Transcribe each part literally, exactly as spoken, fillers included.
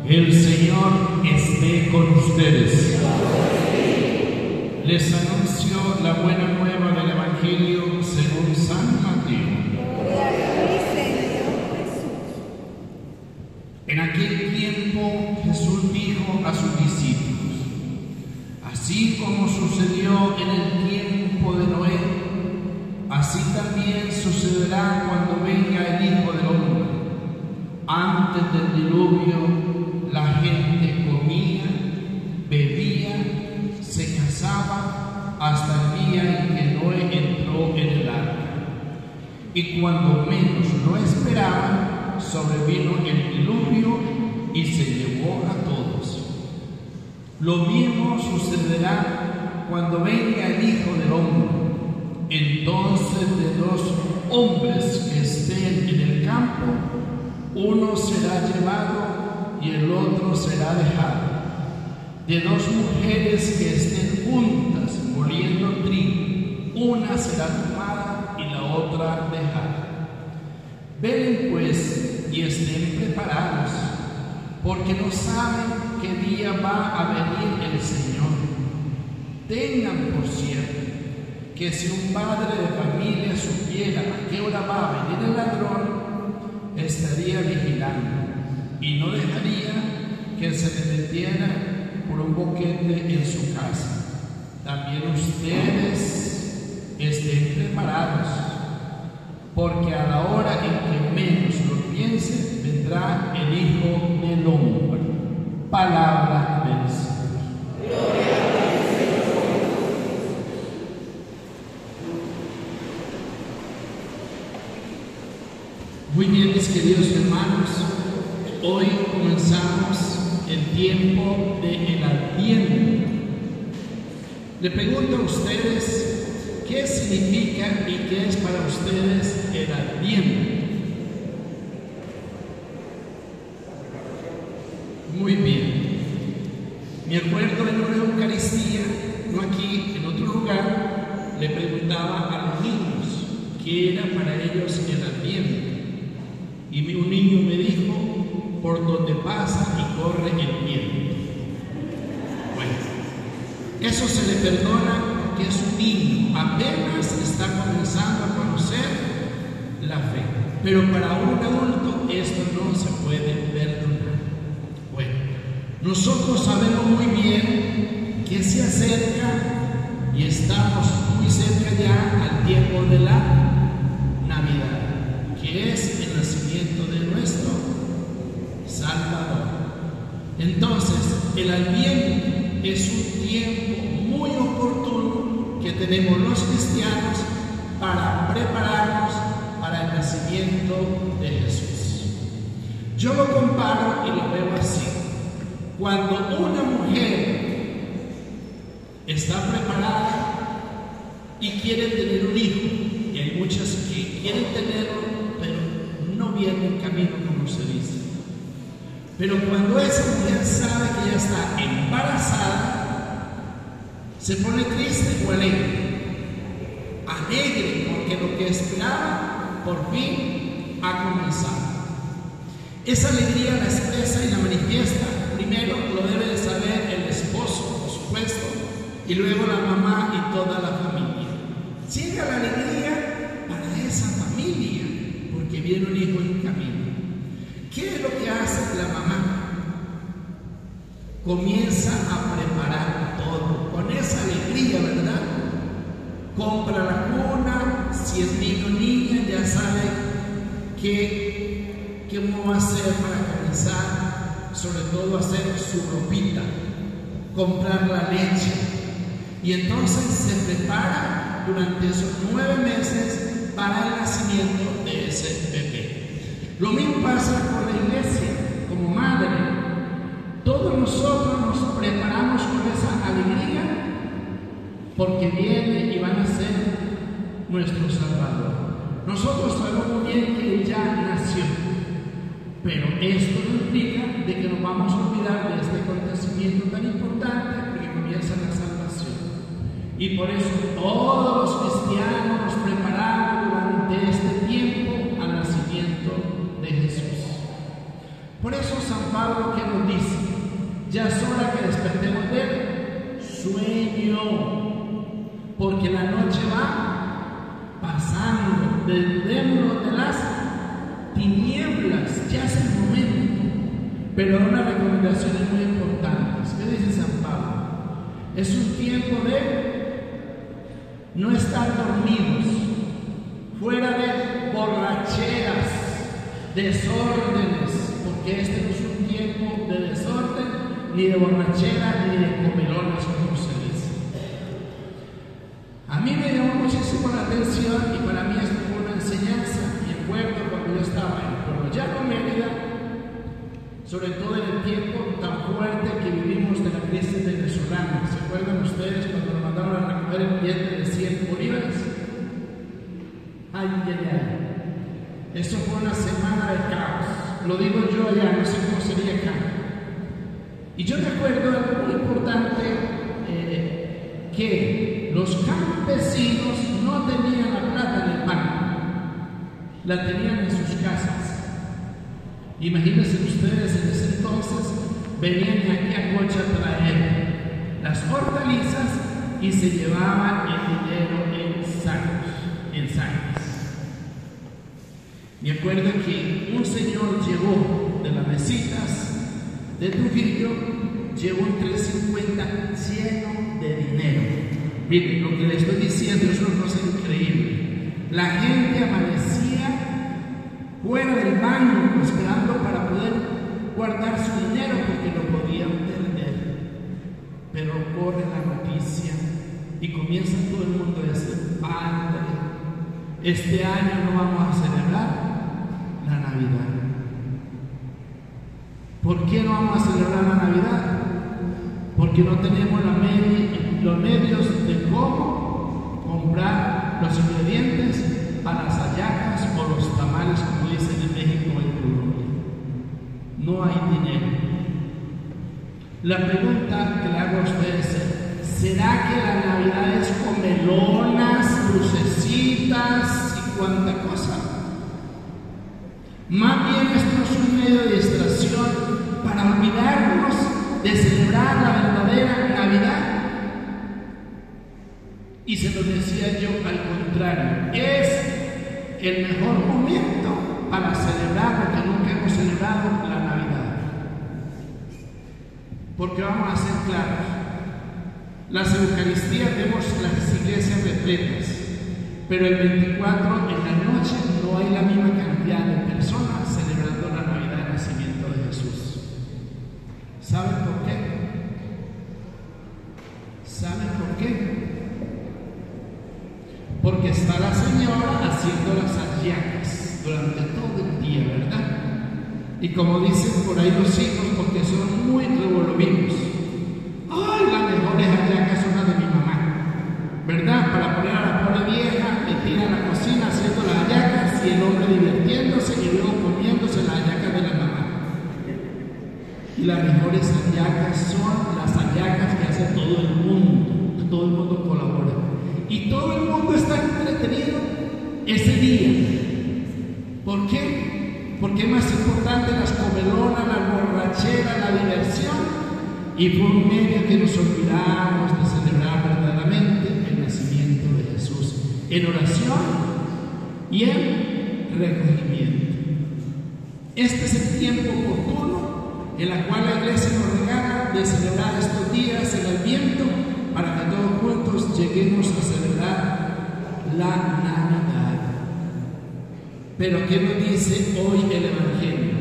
El Señor esté con ustedes. Les anuncio la buena nueva del Evangelio según San Mateo. En aquel tiempo Jesús dijo a sus discípulos: así como sucedió en el tiempo de Noé, así también sucederá cuando venga el Hijo del Hombre. Antes del diluvio, la gente comía, bebía, se casaba hasta el día en que Noé entró en el arca. Y cuando menos lo esperaban, sobrevino el diluvio y se llevó a todos. Lo mismo sucederá cuando venga el Hijo del Hombre. Entonces de dos hombres que estén en el campo, uno será llevado y el otro será dejado. De dos mujeres que estén juntas moliendo trigo, una será tomada y la otra dejada. Velen pues y estén preparados, porque no saben qué día va a venir el Señor. Tengan por cierto que si un padre de familia supiera a qué hora va a venir el ladrón, estaría vigilando y no dejaría que se le metiera por un boquete en su casa. También ustedes estén preparados, porque a la hora en que menos lo piensen, vendrá el Hijo del Hombre. Palabra del Señor. Gloria al Señor. Muy bien, mis queridos hermanos, hoy comenzamos el tiempo del Adviento. Le pregunto a ustedes, ¿qué significa y qué es para ustedes el Adviento? Muy bien. Me acuerdo en una Eucaristía, no aquí, en otro lugar, le preguntaba a los niños qué era para ellos el Adviento. Y un niño me dijo: por donde pasa y corre el viento. Bueno, eso se le perdona porque es un niño, apenas está comenzando a conocer la fe. Pero para un adulto esto no se puede perdonar. Bueno, nosotros sabemos muy bien que se acerca y estamos muy cerca ya al tiempo de la Navidad, que es el nacimiento de nuestro Salvador. Entonces, el Adviento es un tiempo muy oportuno que tenemos los cristianos para prepararnos para el nacimiento de Jesús. Yo lo comparo y lo veo así: cuando una mujer está preparada y quiere tener un hijo, y hay muchas que quieren tenerlo, no viene en camino, como se dice. Pero cuando esa mujer sabe que ya está embarazada, se pone triste o alegre. Alegre porque lo que esperaba por fin ha comenzado. Esa alegría la expresa y la manifiesta. Primero lo debe de saber el esposo, por supuesto, y luego la mamá y toda la familia. Llega la alegría para esa familia, que viene un hijo en camino. ¿Qué es lo que hace la mamá? Comienza a preparar todo con esa alegría, ¿verdad? Compra la cuna, si es niño o niña, ya sabe qué, qué cómo va a hacer para comenzar, sobre todo hacer su ropita, comprar la leche, y entonces se prepara durante esos nueve meses para el nacimiento de ese bebé. Lo mismo pasa con la iglesia, como madre. Todos nosotros nos preparamos con esa alegría porque viene y van a ser nuestro Salvador. Nosotros sabemos muy bien que Él ya nació, pero esto no implica de que nos vamos a olvidar de este acontecimiento tan importante porque comienza la salvación. Y por eso todos los cristianos nos preparamos durante este tiempo al nacimiento de Jesús. Por eso San Pablo, ¿qué nos dice? Ya es hora que despertemos del sueño, porque la noche va pasando, desnudémonos de las tinieblas, ya es el momento. Pero hay unas recomendaciones muy importantes. ¿Qué dice San Pablo? Es un tiempo de no estar dormidos, fuera de borracheras, desórdenes, porque este no es un tiempo de desorden, ni de borrachera, ni de comelones, como se dice. A mí me llamó muchísimo la atención y para mí esto fue una enseñanza. Y recuerdo cuando yo estaba en Colollano, Mérida, sobre todo en el tiempo tan fuerte que vivimos de la crisis venezolana. ¿Se acuerdan ustedes cuando nos mandaron a recoger el billete de cien bolívares? Ay, ay, ay. Eso fue una semana de caos. Lo digo yo allá, no sé cómo sería acá. Y yo recuerdo algo muy importante, eh, que los campesinos no tenían la plata en el banco, la tenían en sus casas. Imagínense ustedes, en ese entonces venían aquí a Cocha a traer las hortalizas y se llevaban el dinero en sacos, en sacos. Me acuerdo que un señor llegó de las mesitas de Trujillo, llevó un trescientos cincuenta lleno de dinero. Miren, lo que les estoy diciendo es una cosa increíble. La gente amanecía fuera del banco esperando para poder guardar su dinero porque lo podían perder. Pero corre la noticia y comienza todo el mundo a decir: Padre, este año no vamos a celebrar la Navidad. ¿Por qué no vamos a celebrar la Navidad? Porque no tenemos la med- los medios de cómo comprar los ingredientes para las hallacas o los tamales, como dicen en México o en Colombia. No hay dinero. La pregunta que le hago a ustedes es: ¿será que la Navidad es comelonas, lucecitas y cuánta cosa? Más bien esto es un medio de distracción para olvidarnos de celebrar la verdadera Navidad. Y se lo decía yo, al contrario, es el mejor momento para celebrar lo que nunca hemos celebrado, la Navidad. Porque vamos a ser claros, las Eucaristías vemos las iglesias repletas, pero el veinticuatro en la noche no hay la misma cantidad de personas celebrando la Navidad del nacimiento de Jesús. ¿Saben por qué? ¿Saben por qué? Porque está la señora haciendo las hallacas durante todo el día, ¿verdad? Y como dicen por ahí los hijos, porque son muy revolutivos: ¡ay, las mejores hallacas son las de mi mamá! ¿Verdad? Para poner a la pobre vieja metida en la cocina haciendo las hallacas y el hombre divirtiéndose y luego comiéndose las hallacas de la mamá. Y las mejores hallacas son las hallacas que hace todo el mundo, todo el mundo colabora. Y todo el mundo está entretenido ese día. ¿Por qué? Porque es más importante las comelonas, la borrachera, la diversión. Y fue un medio que nos olvidamos de celebrar verdaderamente el nacimiento de Jesús, en oración y en recogimiento. Este es el tiempo oportuno en el cual la Iglesia nos regala de celebrar estos días en el Adviento, para que todos juntos lleguemos a celebrar la Navidad. Pero ¿qué nos dice hoy el Evangelio?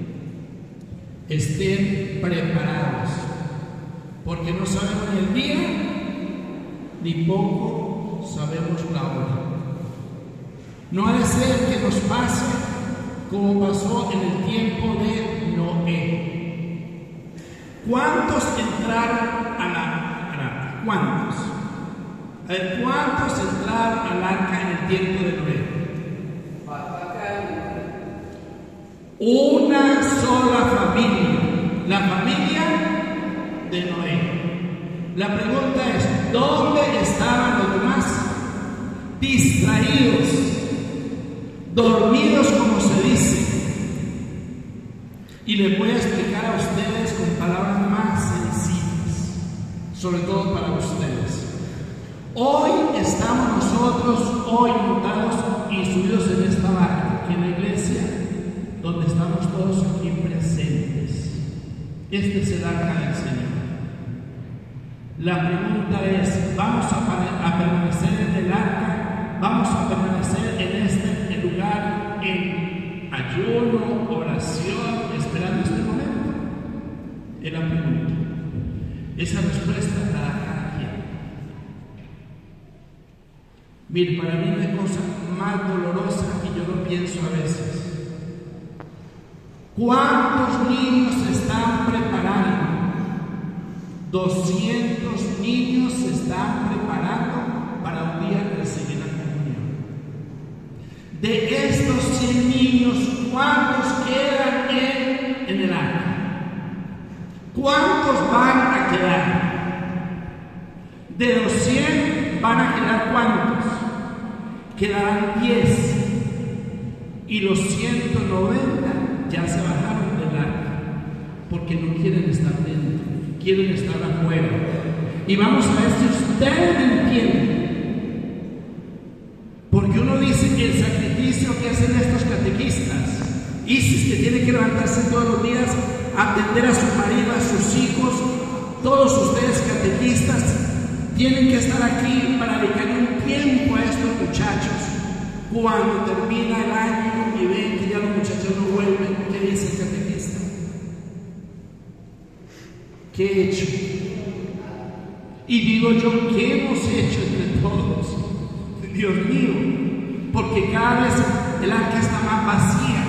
Estén preparados, porque no sabemos ni el día, ni poco sabemos la hora. No ha de ser que nos pase como pasó en el tiempo de Noé. ¿Cuántos entraron a la arca? ¿Cuántos? A ver, ¿cuántos entraron al arca en el tiempo de Noé? Una sola familia, la familia de Noé. La pregunta es: ¿dónde estaban los demás? Distraídos, dormidos, como se dice. Y les voy a explicar a ustedes con palabras más sencillas, sobre todo para ustedes. Hoy estamos nosotros, hoy montados y subidos en esta barca, en la iglesia, donde estamos todos aquí presentes. Este es el arca del Señor. La pregunta es, ¿vamos a, a permanecer en el arca? ¿Vamos a permanecer en este lugar en ayuno, oración, esperando este momento? Es la pregunta. Esa respuesta la da cada quien. Mire, para mí no hay cosa más dolorosa y yo lo pienso a veces. ¿Cuántos niños se están preparando? doscientos niños se están preparando para un día recibir la comunión. De estos cien niños, ¿cuántos quedan en, en el arca? ¿Cuántos van a quedar? De los cien van a quedar ¿cuántos? Quedarán diez. Y los ciento noventa ya se bajaron del arca porque no quieren estar dentro, quieren estar afuera. Y vamos a ver si ustedes entienden, porque uno dice que el sacrificio que hacen estos catequistas, Isis, que tiene que levantarse todos los días a atender a su marido, a sus hijos, todos ustedes catequistas tienen que estar aquí para dedicar un tiempo a estos muchachos. Cuando termina el año y ven que ya los muchachos no vuelven, ¿qué dice el catequista? ¿Qué he hecho? Y digo yo, ¿qué hemos hecho entre todos? Dios mío, porque cada vez el arca está más vacía.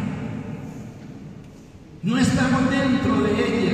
No estamos dentro de ella.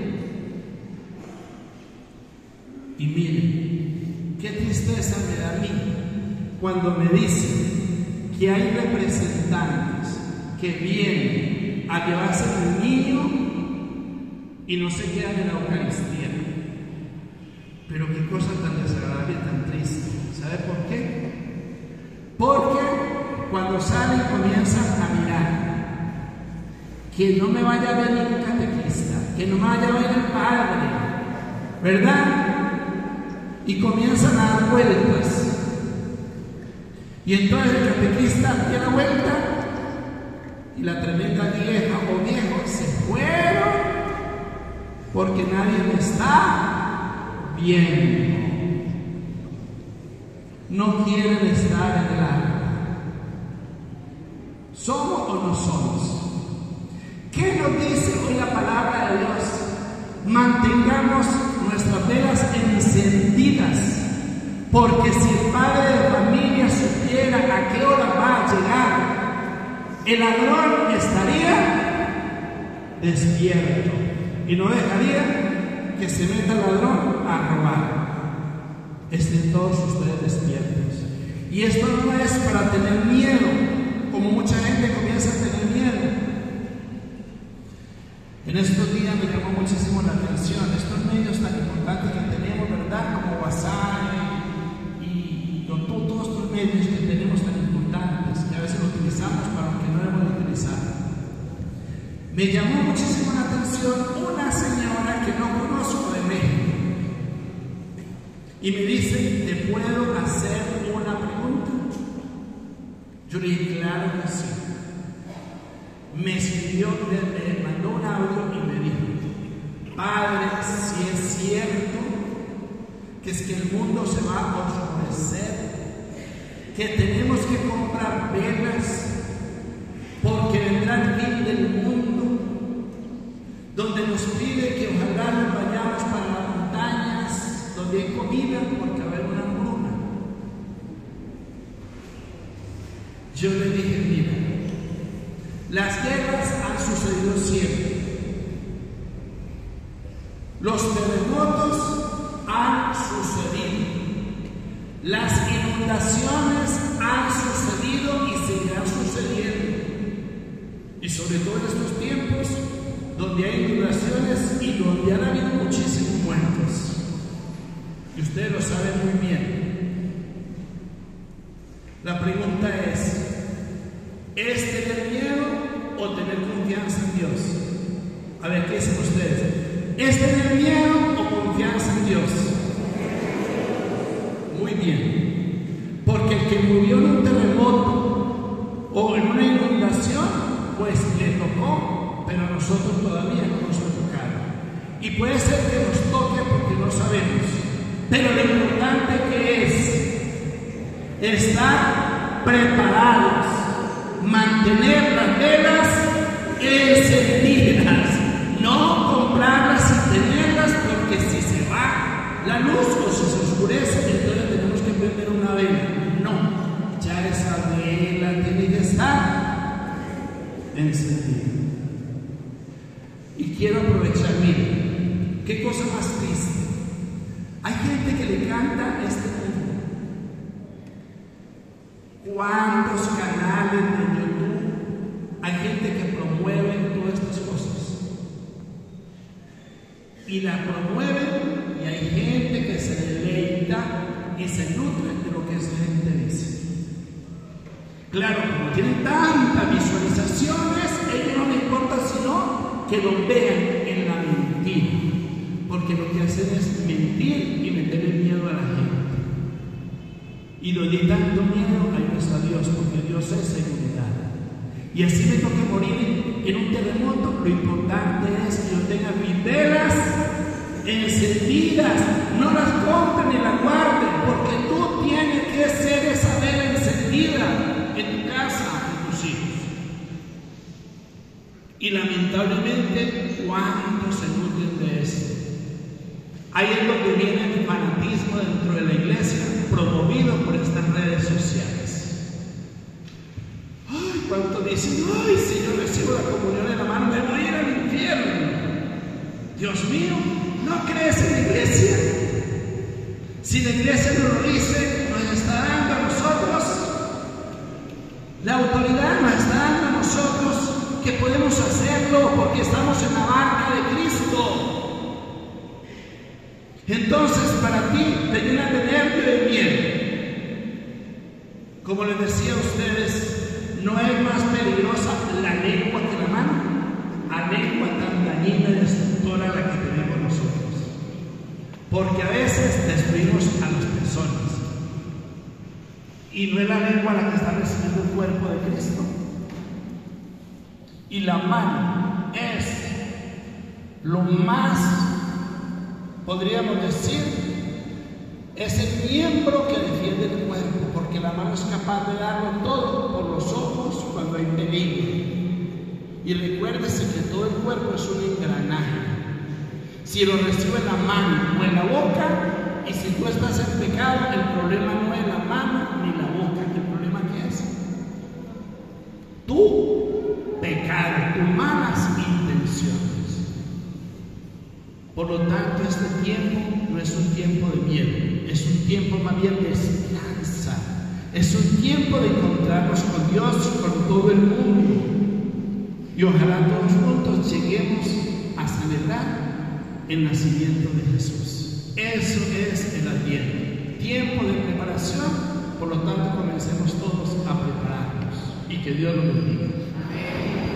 Y miren, qué tristeza me da a mí cuando me dicen que hay representantes que vienen a llevarse al niño y no se quedan en la Eucaristía. Pero qué cosa tan desagradable y tan triste. ¿Sabe por qué? Porque cuando salen comienzan a mirar. Que no me vaya a ver ningún catequista, que no me vaya a ver el padre, ¿verdad? Y comienzan a dar vueltas. Y entonces el catequista da la vuelta y la tremenda vieja o viejo se fueron porque nadie me está viendo. No quieren estar en el arca. ¿Somos o no somos? ¿Qué nos dice hoy la palabra de Dios? Mantengamos nuestras velas encendidas, porque si el padre de familia supiera a qué hora va a llegar, el ladrón estaría despierto y no dejaría que se meta el ladrón a robar. Estén todos ustedes despiertos. Y esto no es para tener miedo, como mucha gente comienza a tener miedo. En estos días me llamó muchísimo la atención estos medios tan importantes que tenemos, ¿verdad? Como WhatsApp y, y con todo, todos estos medios que tenemos tan importantes, que a veces los utilizamos para lo que no debemos de utilizar. Me llamó muchísimo la atención una señora que no conozco de México y me dice, ¿te puedo hacer una pregunta? Yo le dije, claro que sí. Me escribió, me mandó un audio y me dijo, padre, si es cierto que es que el mundo se va a oscurecer, que tenemos que comprar velas porque vendrá el fin del mundo, donde nos pide que ojalá nos vayamos para las montañas donde hay comida porque va a haber una hambruna. Yo le dije, mira, las guerras han sucedido siempre. Los terremotos han sucedido. Las inundaciones han sucedido y seguirán sucediendo. Y sobre todo en estos tiempos donde hay inundaciones y donde han habido muchísimos muertos. Y ustedes lo saben muy bien. La pregunta es, ¿es tener miedo o tener confianza en Dios? A ver, ¿qué dicen ustedes? ¿Es tener miedo o confianza en Dios? Muy bien. Porque el que murió en un terremoto o en una inundación, pues le tocó, pero a nosotros todavía no nos ha tocado. Y puede ser que nos toque porque no sabemos. Pero lo importante que es estar preparados, mantener las velas encendidas, no comprarlas y tenerlas, porque si se va la luz o si se oscurece, entonces tenemos que prender una vela. No, ya esa vela tiene que estar encendida. Y quiero aprovechar, miren, qué cosa más triste. Hay gente que le canta este himno. ¿Cuántos canales de YouTube hay gente que promueve todas estas cosas? Y la promueven, y hay gente que se deleita y se nutre de lo que esa gente dice. Claro, como tienen tantas visualizaciones, a ellos no les importa sino que lo vean en la mentira, porque lo que hacen es mentir y meterle miedo a la gente. Y lo de tanto miedo, ayudas a Dios, porque Dios es seguridad. Y así me toque morir en un terremoto, lo importante es que yo tenga mis velas encendidas, no las compren ni las guarden, porque tú tienes que ser esa vela encendida en tu casa, en tus hijos. Y lamentablemente, ¿cuántos se nutren de eso? Ahí es donde viene el fanatismo dentro de la iglesia, promovido por estas redes sociales. Ay, ¿cuántos dicen? Ay, si yo recibo la comunión en la mano, me voy a ir al infierno. Dios mío, ¿no crees en la iglesia? Si la iglesia nos lo dice, nos está dando a nosotros, la autoridad nos está dando a nosotros que podemos hacerlo porque estamos en la barca de Cristo. Entonces, para ti, te llena de nervio y de miedo. Como les decía a ustedes, no es más peligrosa la lengua que la mano. A lengua tan dañina y destructora la que tenemos nosotros. Porque a veces destruimos a las personas. Y no es la lengua la que está recibiendo el cuerpo de Cristo. Y la mano es lo más, podríamos decir, es el miembro que defiende el cuerpo, porque la mano es capaz de darlo todo por los ojos cuando hay peligro. Y recuérdese que todo el cuerpo es un engranaje. Si lo recibe en la mano o en la boca, y si tú estás en pecado, el problema no es la mano ni la boca, el problema ¿qué es? Tu pecado, tus malas intenciones. Por lo tanto, este tiempo no es un tiempo de miedo, es un tiempo más bien de esperanza, es un tiempo de encontrarnos con Dios, con todo el mundo. Y ojalá todos juntos lleguemos a celebrar el nacimiento de Jesús. Eso es el Adviento, tiempo de preparación. Por lo tanto, comencemos todos a prepararnos y que Dios nos bendiga. Amén.